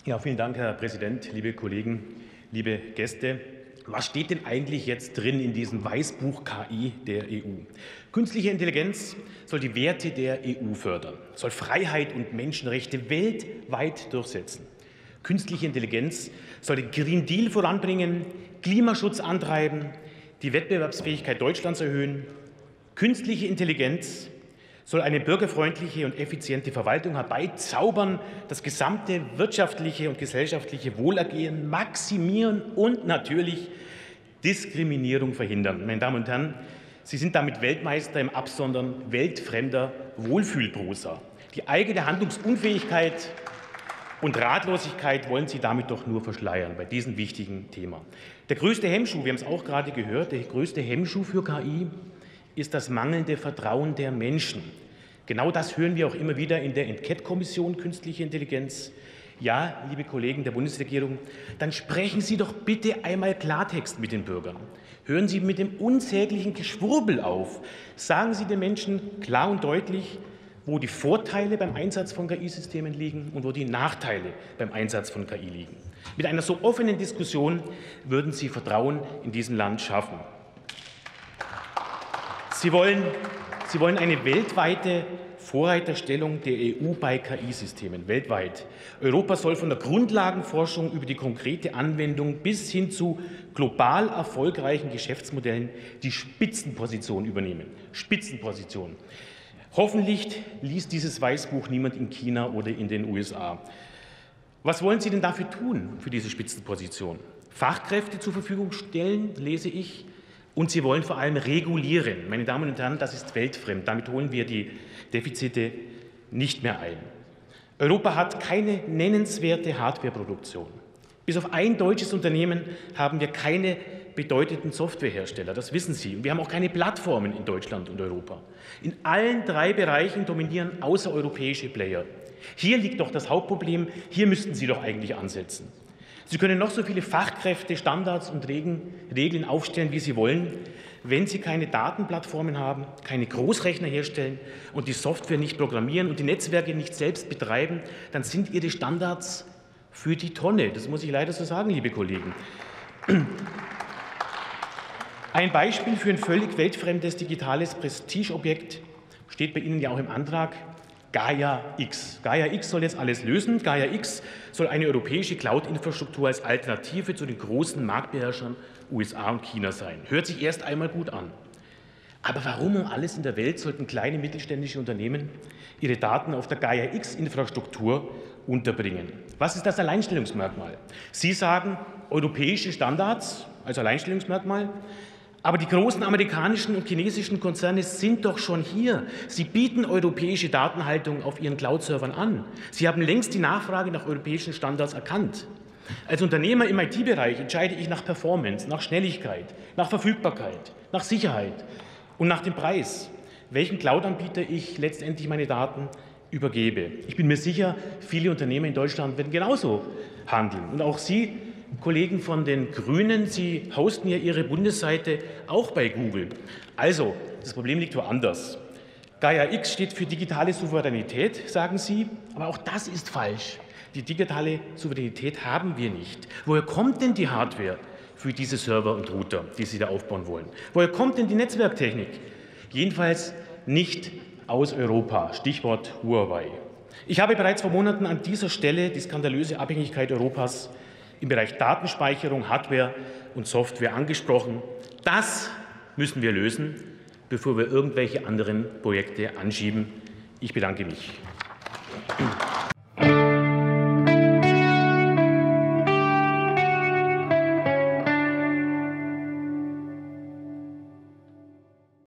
Ja, vielen Dank, Herr Präsident, liebe Kollegen, liebe Gäste. Was steht denn eigentlich jetzt drin in diesem Weißbuch KI der EU? Künstliche Intelligenz soll die Werte der EU fördern, soll Freiheit und Menschenrechte weltweit durchsetzen. Künstliche Intelligenz soll den Green Deal voranbringen, Klimaschutz antreiben, die Wettbewerbsfähigkeit Deutschlands erhöhen. Künstliche Intelligenz soll eine bürgerfreundliche und effiziente Verwaltung herbeizaubern, das gesamte wirtschaftliche und gesellschaftliche Wohlergehen maximieren und natürlich Diskriminierung verhindern. Meine Damen und Herren, Sie sind damit Weltmeister im Absondern weltfremder Wohlfühlprosa. Die eigene Handlungsunfähigkeit und Ratlosigkeit wollen Sie damit doch nur verschleiern bei diesem wichtigen Thema. Der größte Hemmschuh, wir haben es auch gerade gehört, der größte Hemmschuh für KI ist das mangelnde Vertrauen der Menschen. Genau das hören wir auch immer wieder in der Enquete-Kommission Künstliche Intelligenz. Ja, liebe Kollegen der Bundesregierung, dann sprechen Sie doch bitte einmal Klartext mit den Bürgern. Hören Sie mit dem unsäglichen Geschwurbel auf. Sagen Sie den Menschen klar und deutlich, wo die Vorteile beim Einsatz von KI-Systemen liegen und wo die Nachteile beim Einsatz von KI liegen. Mit einer so offenen Diskussion würden Sie Vertrauen in diesem Land schaffen. Sie wollen eine weltweite Vorreiterstellung der EU bei KI-Systemen, weltweit. Europa soll von der Grundlagenforschung über die konkrete Anwendung bis hin zu global erfolgreichen Geschäftsmodellen die Spitzenposition übernehmen. Spitzenposition. Hoffentlich liest dieses Weißbuch niemand in China oder in den USA. Was wollen Sie denn dafür tun, für diese Spitzenposition? Fachkräfte zur Verfügung stellen, lese ich. Und Sie wollen vor allem regulieren. Meine Damen und Herren, das ist weltfremd. Damit holen wir die Defizite nicht mehr ein. Europa hat keine nennenswerte Hardwareproduktion. Bis auf ein deutsches Unternehmen haben wir keine bedeutenden Softwarehersteller. Das wissen Sie. Und wir haben auch keine Plattformen in Deutschland und Europa. In allen drei Bereichen dominieren außereuropäische Player. Hier liegt doch das Hauptproblem. Hier müssten Sie doch eigentlich ansetzen. Sie können noch so viele Fachkräfte, Standards und Regeln aufstellen, wie Sie wollen. Wenn Sie keine Datenplattformen haben, keine Großrechner herstellen und die Software nicht programmieren und die Netzwerke nicht selbst betreiben, dann sind Ihre Standards für die Tonne. Das muss ich leider so sagen, liebe Kollegen. Ein Beispiel für ein völlig weltfremdes digitales Prestigeobjekt steht bei Ihnen ja auch im Antrag. Gaia-X. Gaia-X soll jetzt alles lösen. Gaia-X soll eine europäische Cloud-Infrastruktur als Alternative zu den großen Marktbeherrschern USA und China sein. Hört sich erst einmal gut an. Aber warum um alles in der Welt sollten kleine mittelständische Unternehmen ihre Daten auf der Gaia-X-Infrastruktur unterbringen? Was ist das Alleinstellungsmerkmal? Sie sagen europäische Standards als Alleinstellungsmerkmal. Aber die großen amerikanischen und chinesischen Konzerne sind doch schon hier. Sie bieten europäische Datenhaltung auf ihren Cloud-Servern an. Sie haben längst die Nachfrage nach europäischen Standards erkannt. Als Unternehmer im IT-Bereich entscheide ich nach Performance, nach Schnelligkeit, nach Verfügbarkeit, nach Sicherheit und nach dem Preis, welchen Cloud-Anbieter ich letztendlich meine Daten übergebe. Ich bin mir sicher, viele Unternehmer in Deutschland werden genauso handeln. Und auch Sie, Kollegen von den Grünen, Sie hosten ja Ihre Bundesseite auch bei Google. Also, das Problem liegt woanders. Gaia-X steht für digitale Souveränität, sagen Sie, aber auch das ist falsch. Die digitale Souveränität haben wir nicht. Woher kommt denn die Hardware für diese Server und Router, die Sie da aufbauen wollen? Woher kommt denn die Netzwerktechnik? Jedenfalls nicht aus Europa. Stichwort Huawei. Ich habe bereits vor Monaten an dieser Stelle die skandalöse Abhängigkeit Europas im Bereich Datenspeicherung, Hardware und Software angesprochen. Das müssen wir lösen, bevor wir irgendwelche anderen Projekte anschieben. Ich bedanke mich.